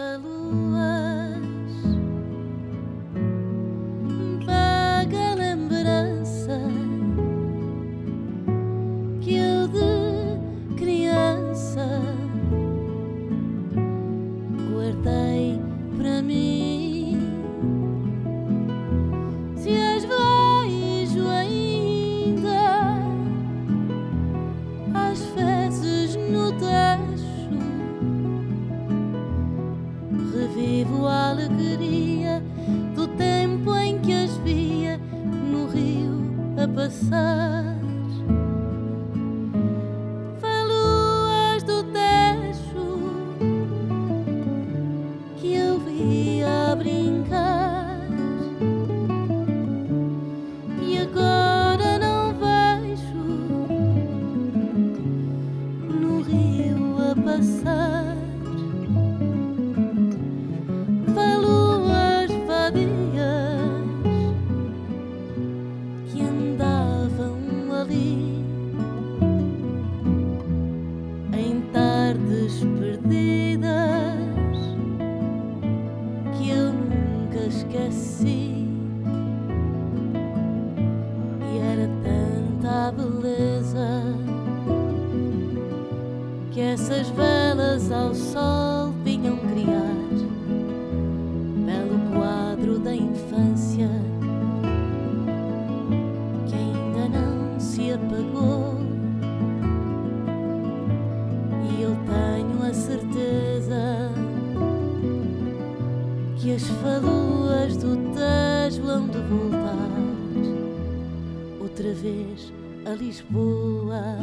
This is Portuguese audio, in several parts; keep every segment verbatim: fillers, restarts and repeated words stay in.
faluas, vaga lembrança que eu de criança guardei para mim. Se as vejo ainda às vezes no Tejo, revivo a alegria do tempo em que as via no rio a passar. Faluas do Tejo que eu via a brincar, e agora não vejo no rio a passar. Faluas vadias que andavam ali em tardes perdidas que eu nunca esqueci. E era tanta a beleza que essas velas ao sol vinham criar, belo quadro da infância que ainda não se apagou. E eu tenho a certeza que as faluas do Tejo hão de voltar outra vez a Lisboa.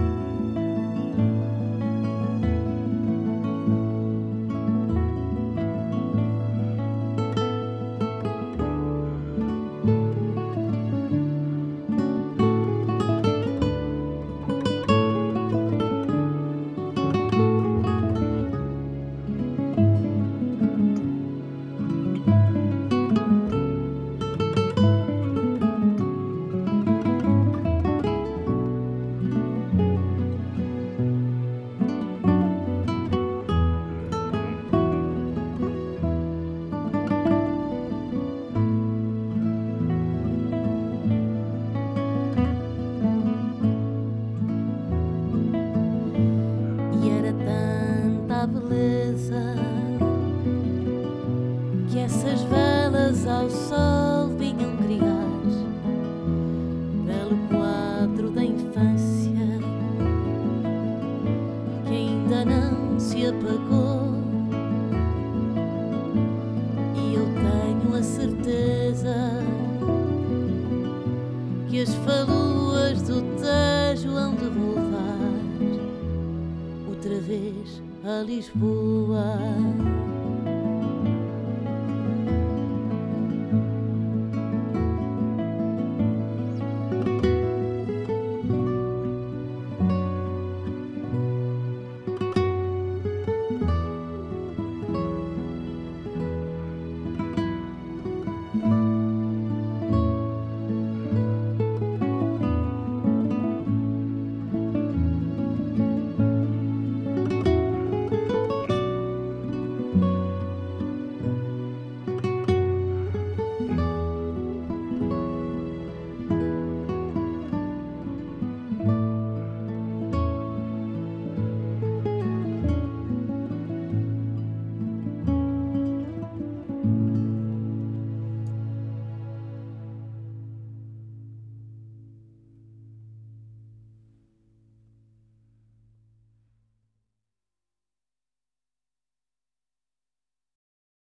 A beleza que essas velas ao sol vinham criar, belo quadro da infância que ainda não se apagou. E eu tenho a certeza que as faluas do Tejo hão de voltar outra vez a Lisboa.